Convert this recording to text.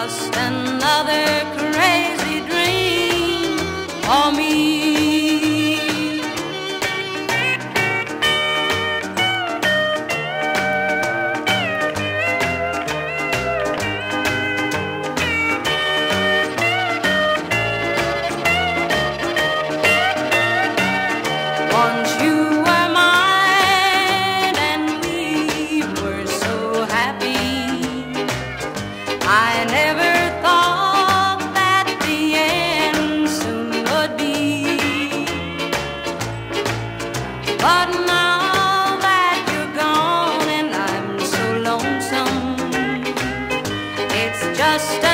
just another crazy dream for me. Once you were mine and we were so happy, I never thought that the end soon would be. But now that you're gone and I'm so lonesome, it's just